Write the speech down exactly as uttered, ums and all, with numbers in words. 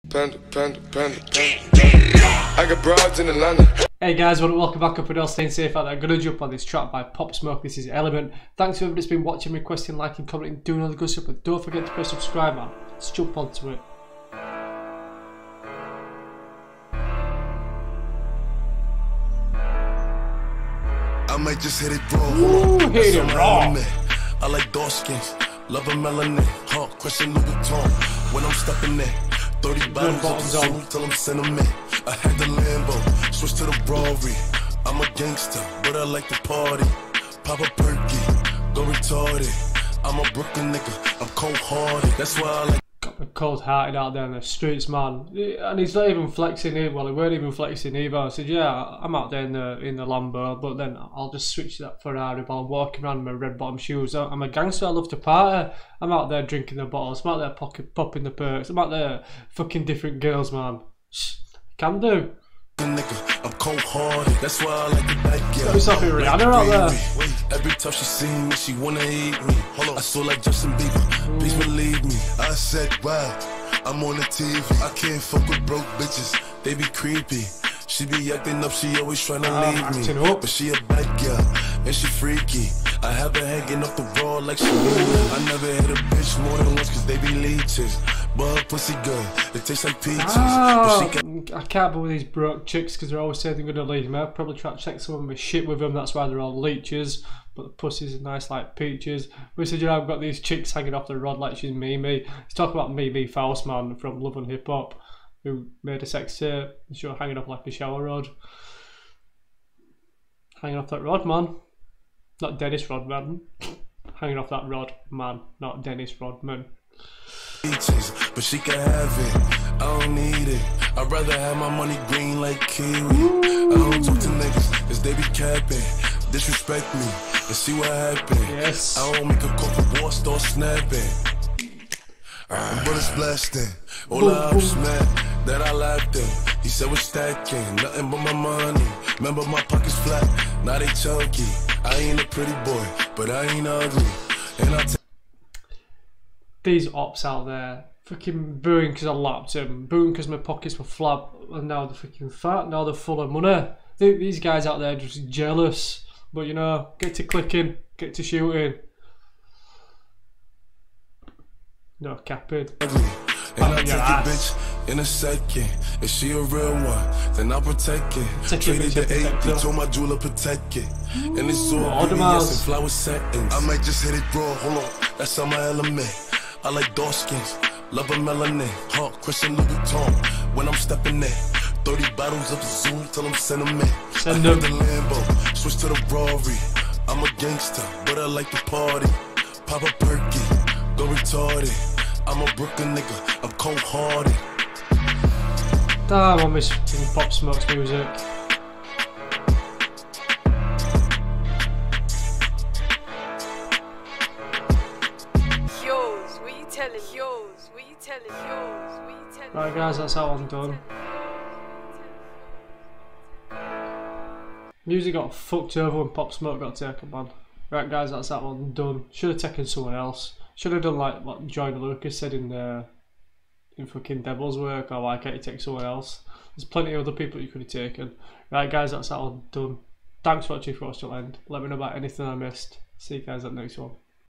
Panda, panda, panda, panda. I got broads in Atlanta. Hey guys, welcome back up and all staying safe out there. I'm going to jump on this track by Pop Smoke. This is Element. Thanks to everybody that's been watching, requesting, liking, commenting, doing all the good stuff. But don't forget to press subscribe, man. Let's jump onto it. I might just hit it raw. Ooh, hit it raw. I like dark skins, love a melanin, huh? Crushing Louis Vuitton when I'm stepping there. thirty bottles of soul till I'm sentiment. I had the Lambo, switch to the Brawlery. I'm a gangster, but I like to party. Pop a perky, go retarded. I'm a Brooklyn nigga, I'm cold-hearted. That's why I like. Got me cold-hearted out there in the streets, man. And he's not even flexing either. Well, he weren't even flexing either. I said, yeah, I'm out there in the in the Lambo, but then I'll just switch to that Ferrari while I'm walking around in my red bottom shoes. I'm a gangster, I love to party. I'm out there drinking the bottles. I'm out there pocket, popping the perks. I'm out there fucking different girls, man. Can do. Nigga, I'm cold-hearted. That's why I like the bad girl. Got yourself a Rihanna out there. Every time she see me, she wanna eat me. Hold on. I saw like Justin Bieber. Please believe me. I said, wow, I'm on the T V. I can't fuck with broke bitches. They be creepy. She be acting up. She always trying to uh, leave me. But she a bad girl and she freaky. I have her hanging off the wall like she knew. I never hit a bitch more than once cause they be leeches. But her pussy good, it tastes like peaches. Oh, but she I can't believe these broke chicks because they're always saying they're going to leave me. I'll probably try to check some of my shit with them, that's why they're all leeches. But the pussy's are nice like peaches. We said, you know, I've got these chicks hanging off the rod like she's Mimi. Let's talk about Mimi Faustman from Love and Hip Hop, who made a sex tape. She was hanging off like a shower rod. Hanging off that rod, man. Not Dennis Rodman. Hanging off that rod, man. Not Dennis Rodman. But she can have it, I don't need it. I'd rather have my money green like kiwi. I don't talk to niggas, cause they be capping. Disrespect me, and see what happen. Yes. I don't make a call for war, start snapping. uh, Bullets blasting, all the ops mad that I laughed at. He said we're stacking, nothing but my money. Remember my pockets flat, now they chunky. I ain't a pretty boy, but I ain't ugly. And I these ops out there fucking booing because I lapped them, booing because my pockets were flat, and now they're fucking fat, now they're full of money. These guys out there are just jealous, but you know, get to clicking, get to shooting. No capping. And I'll take a bitch in a second. If she a real one, then I'll protect it. Traded the eight, they told my jeweler protect it. And it's all B B S and flower settings. I might just hit it raw, hold on, that's on my element. I like dark skins, love a melanin, huh? Crushing Louis Vuitton when I'm stepping there. thirty bottles of Zoom till I'm sentiment. Send I have the Lambo, switch to the Brawlery. I'm a gangster, but I like to party. Pop a perky, go retarded. I'm a Brooklyn nigga, I'm cold-hearted. Damn, I miss Pop Smoke's music. Right guys, that's how I'm done. Music got fucked over when Pop Smoke got taken, man. Right guys, that's that one done. Should have taken someone else. Should have done like what Johnny Lucas said in uh, in fucking Devil's Work, or why can't you take someone else? There's plenty of other people you could have taken. Right guys, that's that one done. Thanks for watching for us till end. Let me know about anything I missed. See you guys at the next one.